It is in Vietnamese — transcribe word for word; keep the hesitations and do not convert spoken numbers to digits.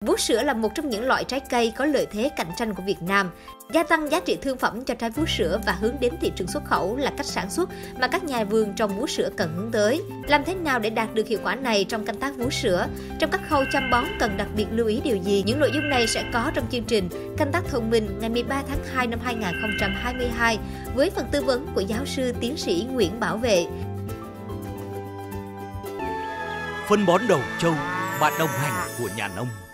Vú sữa là một trong những loại trái cây có lợi thế cạnh tranh của Việt Nam. Gia tăng giá trị thương phẩm cho trái vú sữa và hướng đến thị trường xuất khẩu là cách sản xuất mà các nhà vườn trồng vú sữa cần hướng tới. Làm thế nào để đạt được hiệu quả này trong canh tác vú sữa? Trong các khâu chăm bón cần đặc biệt lưu ý điều gì? Những nội dung này sẽ có trong chương trình Canh tác thông minh ngày mười ba tháng hai năm hai nghìn không trăm hai mươi hai với phần tư vấn của giáo sư tiến sĩ Nguyễn Bảo Vệ. Phân bón đầu trâu, bạn đồng hành của nhà nông.